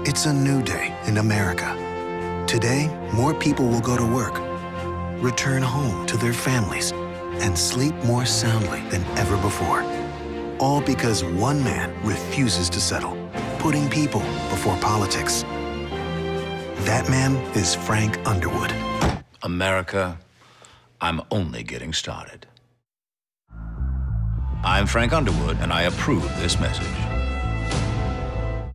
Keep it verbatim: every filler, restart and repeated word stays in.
It's a new day in America. Today, more people will go to work, return home to their families, and sleep more soundly than ever before. All because one man refuses to settle, putting people before politics. That man is Frank Underwood. America, I'm only getting started. I'm Frank Underwood, and I approve this message.